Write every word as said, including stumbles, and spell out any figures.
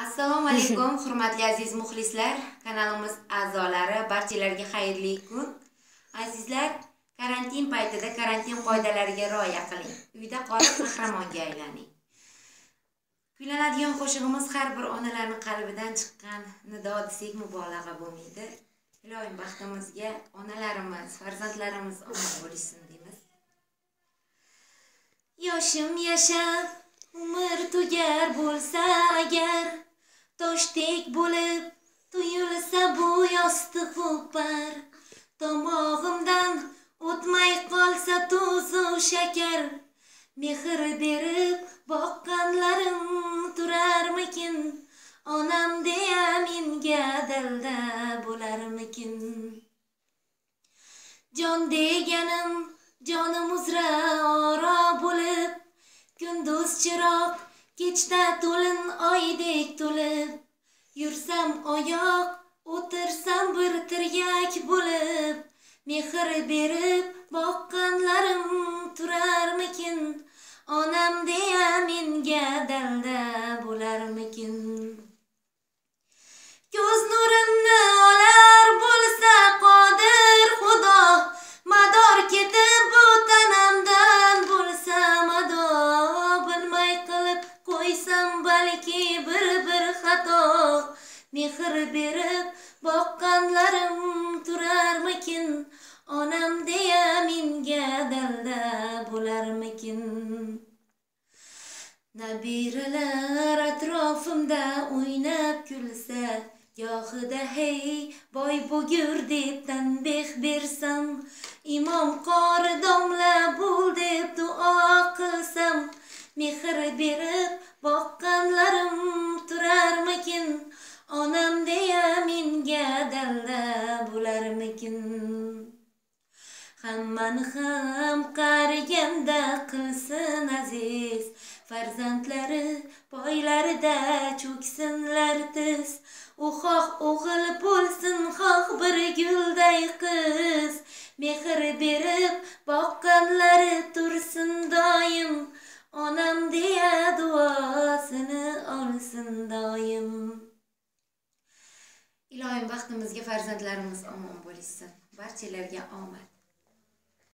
Assalomu alaykum, hurmatli aziz muxlislar, kanalimiz a'zolari, barchalarga xayrli kun. Azizlar, karantin paytida karantin qoidalariga rioya qiling. Uyda qolib qahramonga aylaning. Kuylanadigan qo'shig'imiz har bir onalarning qalbidan chiqqan nido desak mubolag'a bo'lmaydi. Ilohim baxtimizga onalarimiz, farzandlarimiz omon bo'lsin deymiz. Yoshim yashab, umr tugar bo'lsa agar, toshdek bo'lib tuyulsa bu yostiq o'par, tomog'imdan o'tmay qolsa tuzu shakar, mehr berib boqqanlarim turarmikin, onam deya menga dalda bo'larmikin. Jon deganim jonim uzra oro bo'lib, kunduz chiroq, kechda to'lin oydek to'lib, yursam oyoq, o'tirsam bir tiryak bo'lib, mehr berib boqqanlarim turarmikin, onam deya menga dalda bo'larmikin. Ko'z nurimni olar bo'lsa qodir Xudo, mador ketib bu tanamdan bo'lsa mado, bilmay qilib qo'ysam balki bir-bir xato, mehr berib boqqanlarim turarmikin, onam deya menga dalda bo'larmikin. Nabiralar atrofimda o'ynab kulsa, gohida hey boy bugur deb tanbeh bersam, imom qori domla bo'l deb duo qilsam, mehr berib boqqanlarim turarmikin, onam deya menga dalda bo'larmikin. Hammani ham qariganda qilsin aziz, farzandlari poylarida cho'ksinlar tiz. U xoh o'g'il bo'lsin, xoh bir gulday qiz, mehr berib boqqanlari tursin doim, onam deya duosini olsin doim. Ilohim baxtimizga farzandlarimiz omon bo'lsin. Barchalarga omad.